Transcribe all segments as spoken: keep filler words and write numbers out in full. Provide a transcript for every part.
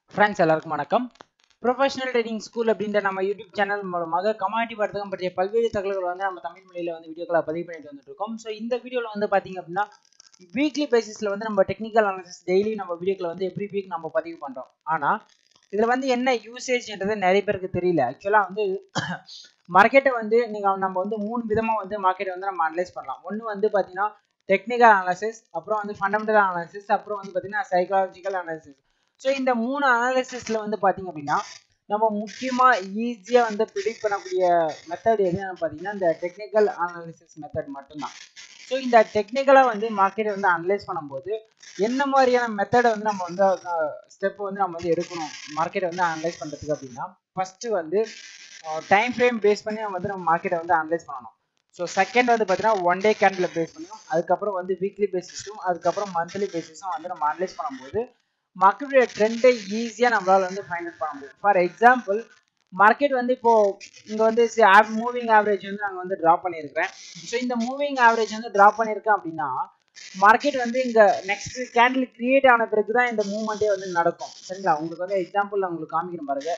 Friends எல்லாருக்கும் வணக்கம். Professional trading school அப்படின்ற நம்ம யூடியூப் சேனல் மூலமாக கமாடிட்டி வர்த்தகம் பற்றிய பல்வேறு தகவல்கள் வந்து நம்ம தமிழ் மொழியில் வந்து வீடியோக்களை பதிவு பண்ணிட்டு வந்துட்டு இருக்கோம். ஸோ இந்த வீடியோவில் வந்து பார்த்தீங்க அப்படின்னா வீக்லி பேசிஸில் வந்து நம்ம டெக்னிக்கல் அனாலிசிஸ் டெய்லி நம்ம வீடியோக்களை வந்து எவ்ரி வீக் நம்ம பதிவு பண்ணுறோம். ஆனால் இதில் வந்து என்ன யூசேஜ்ன்றது நிறைய பேருக்கு தெரியல. ஆக்சுவலாக வந்து மார்க்கெட்டை வந்து நீங்கள் நம்ம வந்து மூணு விதமாக வந்து மார்க்கெட்டை வந்து நம்ம அனலைஸ் பண்ணலாம். ஒன்று வந்து பார்த்தீங்கன்னா டெக்னிக்கல் அனாலிசிஸ், அப்புறம் வந்து ஃபண்டமெண்டல் அனாலிசிஸ், அப்புறம் வந்து பார்த்தீங்கன்னா சைக்காலஜிக்கல் அனாலிசிஸ். ஸோ இந்த மூணு அனாலிசிஸ்ல வந்து பார்த்தீங்க அப்படின்னா நம்ம முக்கியமாக ஈஸியாக வந்து ப்ரிடிக்ட் பண்ணக்கூடிய மெத்தட் எதுன்னு பார்த்தீங்கன்னா இந்த டெக்னிக்கல் அனாலிசிஸ் மெத்தட் மட்டும்தான். ஸோ இந்த டெக்னிக்கலாக வந்து மார்க்கெட்டை வந்து அனலைஸ் பண்ணும்போது என்ன மாதிரியான மெத்தடை வந்து நம்ம வந்து ஸ்டெப் வந்து நம்ம வந்து எடுக்கணும் மார்க்கெட்டை வந்து அனலைஸ் பண்ணுறதுக்கு அப்படின்னா, ஃபஸ்ட்டு வந்து டைம் ஃப்ரேம் பேஸ் பண்ணி நம்ம வந்து நம்ம மார்க்கெட்டை வந்து அனலைஸ் பண்ணணும். ஸோ செகண்ட் வந்து பார்த்தீங்கன்னா ஒன் டே கேண்டில் பேஸ் பண்ணியும், அதுக்கப்புறம் வந்து வீக்லி பேசிஸும், அதுக்கப்புறம் மந்த்லி பேசிஸும் வந்து நம்ம அனலைஸ் பண்ணும்போது மார்க்கெட்டுடைய ட்ரெண்டை ஈஸியாக நம்மளால் வந்து ஃபைண்ட் அவுட் பண்ண முடியும். ஃபார் எக்ஸாம்பிள் மார்க்கெட் வந்து இப்போ இங்கே வந்து மூவிங் ஆவரேஜ் வந்து நாங்கள் வந்து ட்ரா பண்ணியிருக்கிறேன். ஸோ இந்த மூவிங் ஆவரேஜ் வந்து ட்ரா பண்ணியிருக்கேன் அப்படின்னா மார்க்கெட் வந்து இங்கே நெக்ஸ்ட் கேண்டில் கிரியேட் ஆன பிறகு தான் இந்த மூவ்மெண்ட்டே வந்து நடக்கும். சரிங்களா? உங்களுக்கு வந்து எக்ஸாம்பிள் நான் உங்களுக்கு காமிக்கிறேன் பாருங்க.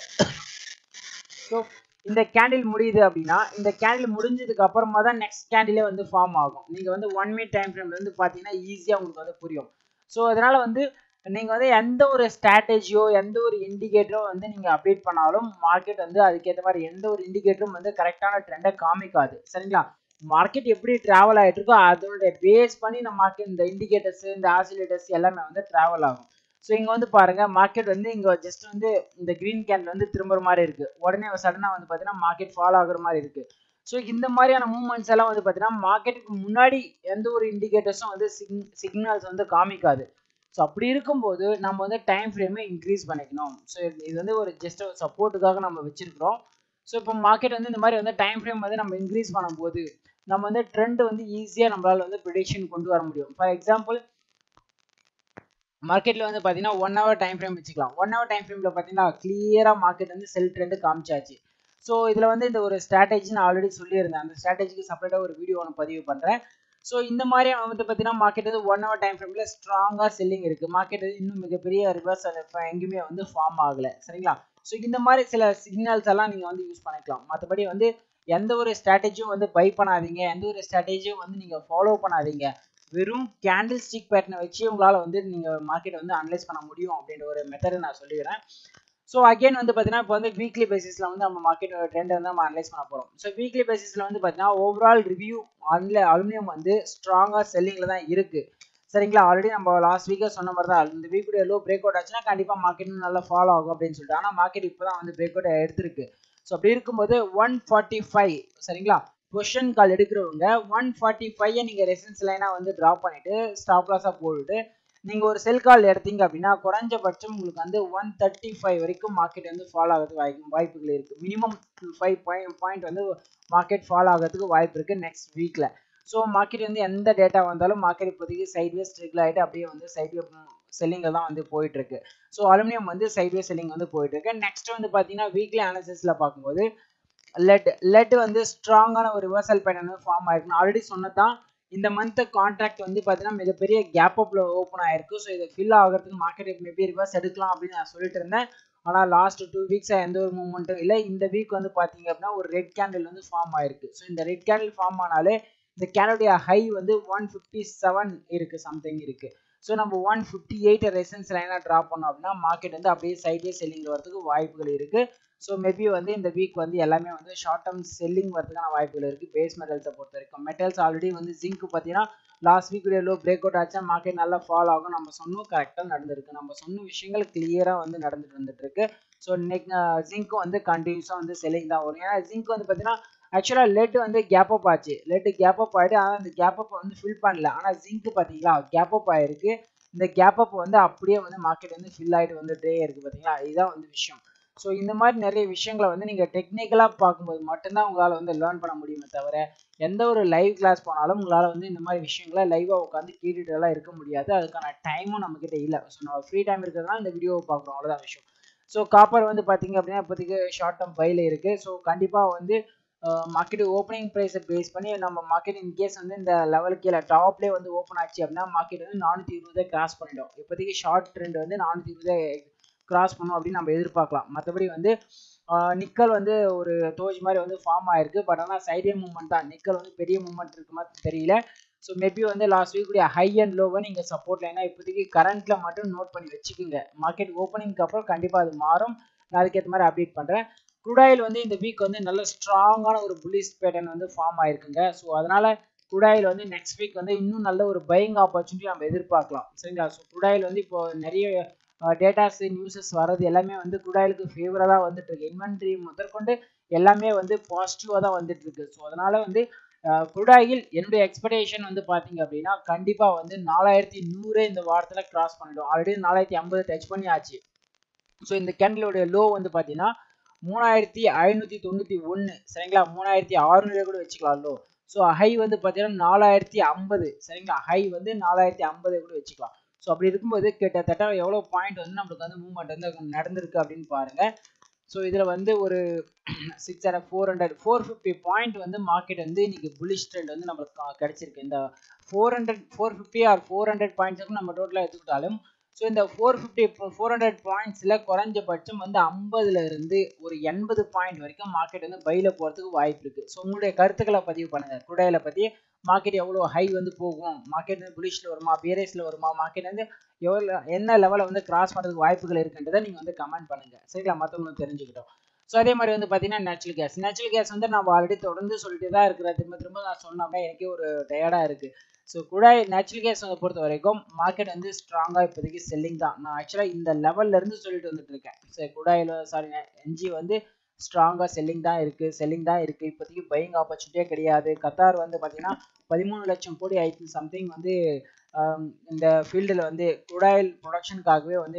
ஸோ இந்த கேண்டில் முடியுது அப்படின்னா இந்த கேண்டில் முடிஞ்சதுக்கு அப்புறமா தான் நெக்ஸ்ட் கேண்டிலே வந்து ஃபார்ம் ஆகும். நீங்கள் வந்து ஒன் மினிட் டைம் ஃப்ரேம்ல வந்து பார்த்தீங்கன்னா ஈஸியாக உங்களுக்கு வந்து புரியும். ஸோ அதனால வந்து நீங்கள் வந்து எந்த ஒரு ஸ்ட்ராட்டஜியோ எந்த ஒரு இண்டிகேட்டரோ வந்து நீங்கள் அப்டேட் பண்ணாலும் மார்க்கெட் வந்து அதுக்கேற்ற மாதிரி எந்த ஒரு இண்டிகேட்டரும் வந்து கரெக்டான ட்ரெண்டை காமிக்காது. சரிங்களா? மார்க்கெட் எப்படி ட்ராவல் ஆகிட்டு இருக்கோ அதோட பேஸ் பண்ணி நம்ம மார்க்கெட் இந்த இண்டிகேட்டர்ஸ் இந்த ஆசிலேட்டர்ஸ் எல்லாமே வந்து ட்ராவல் ஆகும். ஸோ இங்கே வந்து பாருங்க மார்க்கெட் வந்து இங்கே ஜஸ்ட் வந்து இந்த கிரீன் கேண்டில் வந்து திரும்புற மாதிரி இருக்கு. உடனே சடனாக வந்து பார்த்தீங்கன்னா மார்க்கெட் ஃபாலோ ஆகுற மாதிரி இருக்கு. ஸோ இந்த மாதிரியான மூவ்மெண்ட்ஸ் எல்லாம் வந்து பார்த்தீங்கன்னா மார்க்கெட்டுக்கு முன்னாடி எந்த ஒரு இண்டிகேட்டர்ஸும் வந்து சிக் சிக்னல்ஸ் வந்து காமிக்காது. ஸோ அப்படி இருக்கும்போது நம்ம வந்து டைம் ஃப்ரேமை இன்க்ரீஸ் பண்ணிக்கணும். ஸோ இது வந்து ஒரு ஜஸ்ட் ஒரு சப்போர்ட்டுக்காக நம்ம வச்சிருக்கிறோம். ஸோ இப்போ மார்க்கெட் வந்து இந்த மாதிரி வந்து டைம் ஃப்ரேம் வந்து நம்ம இன்க்ரீஸ் பண்ணும்போது நம்ம வந்து ட்ரெண்ட் வந்து ஈஸியாக நம்மளால வந்து ப்ரிடிக்ஷன் கொண்டு வர முடியும். ஃபார் எக்ஸாம்பிள் மார்க்கெட்டில் வந்து பார்த்தீங்கன்னா ஒன் ஹவர் டைம் ஃப்ரேம் வச்சுக்கலாம். ஒன் ஹவர் டைம் ஃப்ரேமில் பார்த்தீங்கன்னா கிளியராக மார்க்கெட் வந்து செல் ட்ரெண்டு காமிச்சாச்சு. ஸோ இதில் வந்து இந்த ஒரு ஸ்ட்ராட்டஜி நான் ஆல்ரெடி சொல்லியிருந்தேன். அந்த ஸ்ட்ராட்டஜிக்கு செப்பரேட்டாக ஒரு வீடியோ ஒன்று பதிவு பண்ணுறேன். ஸோ இந்த மாதிரி வந்து பார்த்தீங்கன்னா மார்க்கெட் வந்து ஒன் ஹவர் டைம் ஃப்ரேமில் ஸ்ட்ராங்காக செல்லிங் இருக்குது. மார்க்கெட் இன்னும் மிகப்பெரிய ரிவர்ஸ் எங்கேயுமே வந்து ஃபார்ம் ஆகலை. சரிங்களா? ஸோ இந்த மாதிரி சில சிக்னல்ஸ் எல்லாம் நீங்கள் வந்து யூஸ் பண்ணிக்கலாம். மற்றபடி வந்து எந்த ஒரு ஸ்ட்ராட்டஜியும் வந்து பை பண்ணாதீங்க, எந்த ஒரு ஸ்ட்ராட்டஜியும் வந்து நீங்கள் ஃபாலோ பண்ணாதீங்க. வெறும் கேண்டில் ஸ்டிக் பேட்டர்னை வச்சு உங்களால் வந்து நீங்கள் மார்க்கெட் வந்து அனலைஸ் பண்ண முடியும் அப்படின்ற ஒரு மெத்தடை நான் சொல்லிடுறேன். ஸோ அகைன் வந்து பார்த்தீங்கன்னா இப்போ வந்து வீக்லி பேசிஸில் வந்து நம்ம மார்க்கெட் ட்ரெண்ட் வந்து நம்ம அனலைஸ் பண்ண போகிறோம். ஸோ வீக்லி பேசிஸில் வந்து பார்த்தீங்கன்னா ஓவரால் ரிவ்யூ அதில் அலுமினியம் வந்து ஸ்ட்ராங்காக செல்லிங்கில் தான் இருக்குது. சரிங்களா? ஆல்ரெடி நம்ம லாஸ்ட் வீக்காக சொன்ன மாதிரி தான் இந்த வீக்குடைய லோ பிரேக் அவுட் ஆச்சுன்னா கண்டிப்பாக மார்க்கெட் நல்லா ஃபாலோ ஆகும் அப்படின்னு சொல்லிட்டு. ஆனால் மார்க்கெட் இப்போ தான் வந்து பிரேக் அவுட் எடுத்திருக்கு. ஸோ அப்படி இருக்கும்போது ஒன் ஃபார்ட்டி ஃபைவ் சரிங்களா பொசிஷன் கால் எடுக்கிறவங்க ஒன் ஃபார்ட்டி ஃபைவ் நீங்கள் ரெசிஸ்டன்ஸ் லைனாக வந்து ட்ராப் பண்ணிவிட்டு ஸ்டாப் லாஸாக போட்டுட்டு நீங்கள் ஒரு செல் கால் எடுத்தீங்க அப்படின்னா குறைஞ்சபட்சம் உங்களுக்கு வந்து ஒன் தேர்ட்டி ஃபைவ் வரைக்கும் மார்க்கெட் வந்து ஃபாலோ ஆகிறதுக்கு வாய்ப்பு வாய்ப்புகள் இருக்குது. மினிமம் ஃபைவ் பாயிண்ட் பாயிண்ட் வந்து மார்க்கெட் ஃபாலோ ஆகிறதுக்கு வாய்ப்பு இருக்குது நெக்ஸ்ட் வீக்கில். ஸோ மார்க்கெட் வந்து எந்த டேட்டா வந்தாலும் மார்க்கெட் இப்போதைக்கு சைட்வேஸ் ட்ரிகிள் ஆகிட்டு அப்படியே வந்து சைட்வே செல்லிங்கில் தான் வந்து போயிட்டுருக்கு. ஸோ அலுமினியம் வந்து சைட்வே செல்லிங் வந்து போயிட்டுருக்கு. நெக்ஸ்ட் வந்து பார்த்தீங்கன்னா வீக்லி அனாலிசிஸில் பார்க்கும்போது லெட் லெட் வந்து ஸ்ட்ராங்கான ஒரு ரிவர்சல் பேட்டர்ன் வந்து ஃபார்ம் ஆயிருக்கும். ஆல்ரெடி சொன்னதான் இந்த மந்த் கான்ட்ராக்ட் வந்து பார்த்தீங்கன்னா மிகப்பெரிய கேப் அப்ல ஓப்பன் ஆயிருக்கு. ஸோ இதை ஃபில் ஆகிறதுக்கு மார்க்கெட் மேபி ரிவர்ஸ் எடுக்கலாம் அப்படின்னு நான் சொல்லிட்டு இருந்தேன். ஆனால் லாஸ்ட் டூ வீக்ஸாக எந்த ஒரு மூவ்மெண்ட்டும் இல்லை. இந்த வீக் வந்து பார்த்தீங்க அப்படின்னா ஒரு ரெட் கேண்டில் வந்து ஃபார்ம் ஆயிருக்கு. ஸோ இந்த ரெட் கேண்டில் ஃபார்ம் ஆனாலே இந்த கேண்டலுடைய ஹை வந்து ஒன் ஃபிஃப்டி செவன் இருக்கு சம்திங் இருக்கு. ஸோ நம்ம ஒன் ஃபிஃப்டி எயிட் ரெசிஸ்டன்ஸ் லைனாக ட்ராப் பண்ணோம் அப்படின்னா மார்க்கெட் வந்து அப்படியே சைட்வே செல்லிங் வரதுக்கு வாய்ப்புகள் இருக்குது. ஸோ மேபி வந்து இந்த வீக் வந்து எல்லாமே வந்து ஷார்ட் டேர்ம் செல்லிங் வரதுக்கான வாய்ப்புகள் இருக்குது பேஸ் மெட்டல்ஸை பொறுத்த வரைக்கும். மெட்டல்ஸ் ஆல்ரெடி வந்து ஜிங்க் பார்த்தீங்கன்னா last week low break out ஆச்சா மார்க்கெட் நல்லா ஃபாலோ ஆகும். நம்ம சொன்னோம் கரெக்டாக நடந்திருக்கு. நம்ம சொன்ன விஷயங்கள் கிளியராக வந்து நடந்துட்டு வந்துட்டு இருக்கு. ஸோ நெக் ஜிங்க்கும் வந்து கண்டினியூஸாக வந்து செல்லிங் தான் வரும். ஏன்னா ஜிங்க் வந்து பார்த்தீங்கன்னா ஆக்சுவலாக லெட் வந்து கேப் அப் ஆச்சு. லெட் கேப் அப் ஆகிட்டு ஆனால் அந்த கேப் அப் வந்து ஃபில் பண்ணல. ஆனால் ஜிங்க் பார்த்தீங்களா கேப் அப் ஆகிருக்கு. இந்த கேப் அப் வந்து அப்படியே வந்து மார்க்கெட் வந்து ஃபில் ஆகிட்டு வந்துட்டே இருக்குது பார்த்தீங்களா. இதுதான் வந்து விஷயம். ஸோ இந்த மாதிரி நிறைய விஷயங்களை வந்து நீங்கள் டெக்னிக்கலாக பார்க்கும்போது மட்டும்தான் உங்களால் வந்து லேர்ன் பண்ண முடியுமே தவிர எந்த ஒரு லைவ் கிளாஸ் போனாலும் உங்களால் வந்து இந்த மாதிரி விஷயங்களை லைவாக உட்காந்து கேட்டுட்டு எல்லாம் இருக்க முடியாது. அதுக்கான டைமும் நம்மக்கிட்ட இல்லை. ஸோ நம்ம ஃப்ரீ டைம் இருக்கிறதுனால இந்த வீடியோவை பார்க்குறோம், அவ்வளோதான் விஷயம். ஸோ காப்பர் வந்து பார்த்தீங்க அப்படின்னா இப்போதைக்கு ஷார்ட் டேர்ம் பையில் இருக்குது. ஸோ கண்டிப்பாக வந்து மார்க்கெட் ஓப்பனிங் ப்ரைஸை பேஸ் பண்ணி நம்ம மார்க்கெட் இன்கேஸ் வந்து இந்த லெவலுக்கு கீழே டாப்லேயே வந்து ஓப்பன் ஆச்சு அப்படின்னா மார்க்கெட் வந்து நானூற்றி இருபதை கிராஸ் பண்ணிடும். இப்போதைக்கு ஷார்ட் ட்ரெண்ட் வந்து நானூற்றி இருபதை கிராஸ் பண்ணும் அப்படின்னு நம்ம எதிர்பார்க்கலாம். மற்றபடி வந்து நிக்கல் வந்து ஒரு தோஜ் மாதிரி வந்து ஃபார்ம் ஆயிருக்கு. பட் ஆனால் சைடே மூவ்மெண்ட் தான். நிக்கல் வந்து பெரிய மூவ்மெண்ட் இருக்கு மாதிரி தெரியல. ஸோ மேபி வந்து லாஸ்ட் வீக் உடைய ஹை அண்ட் லோவை நீங்கள் சப்போர்ட் லைனாக இப்போதைக்கு கரண்ட்ல மட்டும் நோட் பண்ணி வச்சுக்கோங்க. மார்க்கெட் ஓப்பனிங்க்கு அப்புறம் கண்டிப்பாக அது மாறும். நான் அதுக்கேற்ற மாதிரி அப்டேட் பண்ணுறேன். குடாயில் வந்து இந்த வீக் வந்து நல்ல ஸ்ட்ராங்கான ஒரு புல்லிஷ் பேட்டர்ன் வந்து ஃபார்ம் ஆயிருக்குங்க. ஸோ அதனால குடாயில் வந்து நெக்ஸ்ட் வீக் வந்து இன்னும் நல்ல ஒரு பையிங் ஆப்பர்ச்சுனிட்டி நம்ம எதிர்பார்க்கலாம். சரிங்களா? ஸோ குடாயில் வந்து இப்போ நிறைய டேட்டாஸ் நியூஸஸ் வர்றது எல்லாமே வந்து குடாயிலுக்கு ஃபேவராக தான் வந்துட்டு இருக்கு. இன்வென்ட்ரி முதற்கொண்டு எல்லாமே வந்து பாசிட்டிவாக தான் வந்துட்டு இருக்கு. ஸோ அதனால வந்து குடாயில் என்னுடைய எக்ஸ்பெக்டேஷன் வந்து பார்த்தீங்க அப்படின்னா கண்டிப்பாக வந்து நாலாயிரத்தி நூறு இந்த வாரத்தில் கிராஸ் பண்ணிடும். ஆல்ரெடி நாலாயிரத்தி ஐம்பது டச் பண்ணியாச்சு. ஸோ இந்த கேண்டிலோடைய லோ வந்து பார்த்தீங்கன்னா மூணாயிரத்தி ஐநூற்றி தொண்ணூற்றி ஒன்று சரிங்களா? மூணாயிரத்தி அறுநூறு கூட வச்சுக்கலாம் லோ. ஸோ ஹை வந்து பார்த்தீங்கன்னா நாலாயிரத்தி ஐம்பது சரிங்களா? ஹை வந்து நாலாயிரத்தி ஐம்பது கூட வச்சுக்கலாம். ஸோ அப்படி இருக்கும்போது கிட்டத்தட்ட எவ்வளோ பாயிண்ட் வந்து நம்மளுக்கு வந்து மூவ்மெண்ட் வந்து நடந்திருக்கு அப்படின்னு பாருங்க. ஸோ இதில் வந்து ஒரு six hundred four hundred four fifty point வந்து மார்க்கெட் வந்து இன்னைக்கு புல்லிஷ் ட்ரெண்ட் வந்து நம்மளுக்கு கிடைச்சிருக்கு. இந்த four hundred four fifty or four hundred பாயிண்ட்ஸுக்கு நம்ம டோட்டலாக எடுத்துக்கிட்டாலும் ஸோ இந்த ஃபோர் ஃபிஃப்டி ஃபோர் ஹண்ட்ரட் பாயிண்ட்ஸில் குறைஞ்சபட்சம் வந்து ஐம்பதுல இருந்து ஒரு எண்பது பாயிண்ட் வரைக்கும் மார்க்கெட் வந்து பையில போகிறதுக்கு வாய்ப்பு இருக்குது. ஸோ உங்களுடைய கருத்துக்களை பதிவு பண்ணுங்கள். குடாயில பற்றி மார்க்கெட் எவ்வளோ ஹை வந்து போகும், மார்க்கெட் வந்து புல்லிஷில் வருமா, பியரேஸில் வருமா, மார்க்கெட் வந்து எவ்வளோ என்ன லெவலில் வந்து கிராஸ் பண்ணுறதுக்கு வாய்ப்புகள் இருக்குன்றதை நீங்கள் வந்து கமெண்ட் பண்ணுங்கள். சரிங்களா? மற்றவங்களுக்கு தெரிஞ்சுக்கிட்டோம். ஸோ அதே மாதிரி வந்து பார்த்தீங்கன்னா நேச்சுரல் கேஸ் நேச்சுரல் கேஸ் வந்து நம்ம ஆல்ரெடி தொடர்ந்து சொல்லிட்டு தான் இருக்கிற. திரும்ப திரும்ப நான் சொன்னோம்னா எனக்கே ஒரு டயர்டாக இருக்குது. ஸோ குடாய் நேச்சுரல் கேஸ் வந்து பொறுத்த வரைக்கும் மார்க்கெட் வந்து ஸ்ட்ராங்காக இப்போதைக்கு செல்லிங் தான். நான் ஆக்சுவலாக இந்த லெவல்ல இருந்து சொல்லிட்டு வந்துட்டு இருக்கேன். சரி குடாயில் சாரி என்ஜி வந்து ஸ்ட்ராங்காக செல்லிங் தான் இருக்குது செல்லிங் தான் இருக்குது இப்போதைக்கு பையிங் ஆப்பர்ச்சுனிட்டியே கிடையாது. கத்தார் வந்து பார்த்தீங்கன்னா பதிமூணு லட்சம் கோடி ஐ சம்திங் வந்து இந்த ஃபீல்டில் வந்து குடாயில் ப்ரொடக்ஷனுக்காகவே வந்து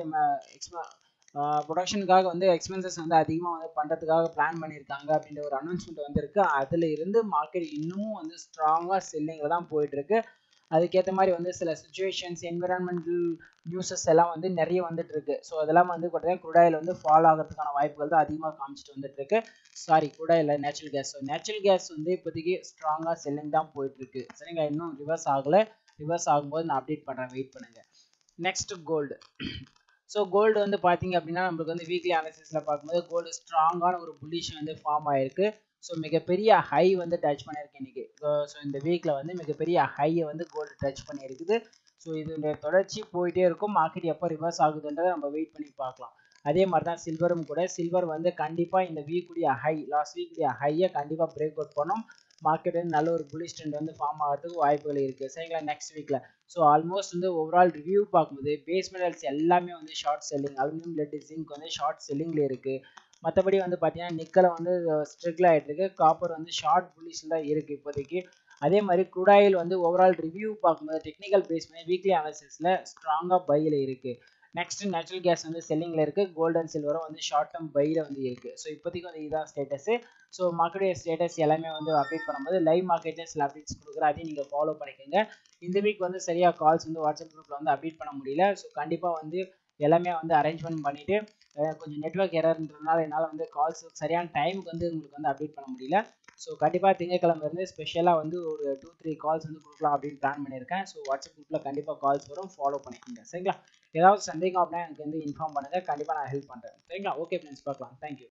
ப்ரொடக்ஷனுக்காக வந்து எக்ஸ்பென்சஸ் வந்து அதிகமாக வந்து பண்ணுறதுக்காக பிளான் பண்ணியிருக்காங்க அப்படின்ற ஒரு அனௌன்ஸ்மெண்ட் வந்துருக்கு. அதில் இருந்து மார்க்கெட் இன்னமும் வந்து ஸ்ட்ராங்காக செல்லிங்கில் தான் போயிட்டுருக்கு. அதுக்கேற்ற மாதிரி வந்து சில சுச்சுவேஷன்ஸ் என்விரான்மெண்டல் நியூஸஸ் எல்லாம் வந்து நிறைய வந்துட்டு இருக்கு. ஸோ அதெல்லாம் வந்து பார்த்தீங்கன்னா குடாயில் வந்து ஃபாலோ ஆகிறதுக்கான வாய்ப்புகள் தான் அதிகமாக காமிச்சிட்டு வந்துட்டு இருக்கு. Sorry crude oil natural gas. So natural gas வந்து இப்போதைக்கு ஸ்ட்ராங்காக செல்லிங் தான் போயிட்டு இருக்கு. சரிங்க, இன்னும் ரிவர்ஸ் ஆகலை. ரிவர்ஸ் ஆகும்போது நான் அப்டேட் பண்ணுறேன், வெயிட் பண்ணுங்க. Next gold. ஸோ கோல்டு வந்து பார்த்தீங்க அப்படின்னா நம்மளுக்கு வந்து வீக்லி அனாலிசிஸில் பார்க்கும்போது கோல்டு ஸ்ட்ராங்கான ஒரு புல்லிஷ் வந்து ஃபார்ம் ஆயிருக்கு. ஸோ மிகப்பெரிய ஹை வந்து டச் பண்ணியிருக்கு இன்னைக்கு. ஸோ இந்த வீக்கில் வந்து மிகப்பெரிய ஹையை வந்து கோல்டு டச் பண்ணியிருக்குது. ஸோ இதனுடைய தொடர்ச்சி போயிட்டே இருக்கும். மார்க்கெட் எப்போ ரிவர்ஸ் ஆகுதுன்றதை நம்ம வெயிட் பண்ணி பார்க்கலாம். அதே மாதிரி தான் சில்வரும் கூட. சில்வர் வந்து கண்டிப்பாக இந்த வீக்குடைய ஹை லாஸ்ட் வீக்குடைய ஹையை கண்டிப்பாக பிரேக் அவுட் பண்ணும். மார்க்கெட் வந்து நல்ல ஒரு புல்லிஷ் ட்ரெண்ட் வந்து ஃபார்ம் ஆகிறதுக்கு வாய்ப்புகள் இருக்குது. சரிங்களா? நெக்ஸ்ட் வீக்கில் ஸோ ஆல்மோஸ்ட் வந்து ஓவரால் ரிவ்யூ பார்க்கும்போது பேஸ் மெட்டல்ஸ் எல்லாமே வந்து short selling. Aluminium, lead, zinc வந்து ஷார்ட் செல்லிங்கில் இருக்குது. மற்றபடி வந்து பார்த்தீங்கன்னா நிக்கலை வந்து ஸ்ட்ரிகிள் ஆகிட்டு இருக்கு. காப்பர் வந்து ஷார்ட் புல்லிஷில் தான் இருக்குது இப்போதைக்கு. அதே மாதிரி குடாயில் வந்து ஓவரால் ரிவ்யூ பார்க்கும்போது டெக்னிக்கல் பேஸ் பண்ணி வீக்லி அனாலிசிஸில் ஸ்ட்ராங்காக பையில் இருக்குது. நெக்ஸ்ட் நேச்சுரல் கேஸ் வந்து செல்லிங்கில் இருக்குது. கோல்டு அண்ட் சில்வரும் வந்து ஷார்ட் டேர்ம் பையில் வந்து இருக்குது. ஸோ இப்போதைக்கு வந்து இதுதான் ஸ்டேட்டஸு. ஸோ மார்க்கெட் ஸ்டேட்டஸ் எல்லாமே வந்து அப்டேட் பண்ணும்போது லைவ் மார்க்கெட்டில் சில அப்டேட்ஸ் கொடுக்குறேன், அதையும் நீங்கள் ஃபாலோ பண்ணிக்கோங்க. இந்த வீக் வந்து சரியாக கால்ஸ் வந்து வாட்ஸ்அப் குரூப்பில் வந்து அப்டேட் பண்ண முடியல. ஸோ கண்டிப்பாக வந்து எல்லாமே வந்து அரேஞ்ச்மெண்ட் பண்ணிவிட்டு கொஞ்சம் நெட்வொர்க் எரர்ன்றதுனால என்னால் வந்து கால்ஸ் சரியான டைமுக்கு வந்து உங்களுக்கு வந்து அப்டேட் பண்ண முடியல. ஸோ கண்டிப்பாக திங்கக்கிழமை இருந்து ஸ்பெஷலாக வந்து ஒரு டூ த்ரீ கால்ஸ் வந்து கொடுக்கலாம் அப்படின்னு பிளான் பண்ணியிருக்கேன். ஸோ வாட்ஸ்அப் குரூப்பில் கண்டிப்பாக கால்ஸ் வரும், ஃபாலோ பண்ணிக்கோங்க. சரிங்களா? ஏதாவது சந்தேகம் அப்படின்னா எனக்கு வந்து இன்ஃபார்ம் பண்ணுங்கள், கண்டிப்பாக நான் ஹெல்ப் பண்ணுறேன். சரிங்களா? ஓகே ஃப்ரெண்ட்ஸ், பார்க்கலாம். தேங்க்யூ.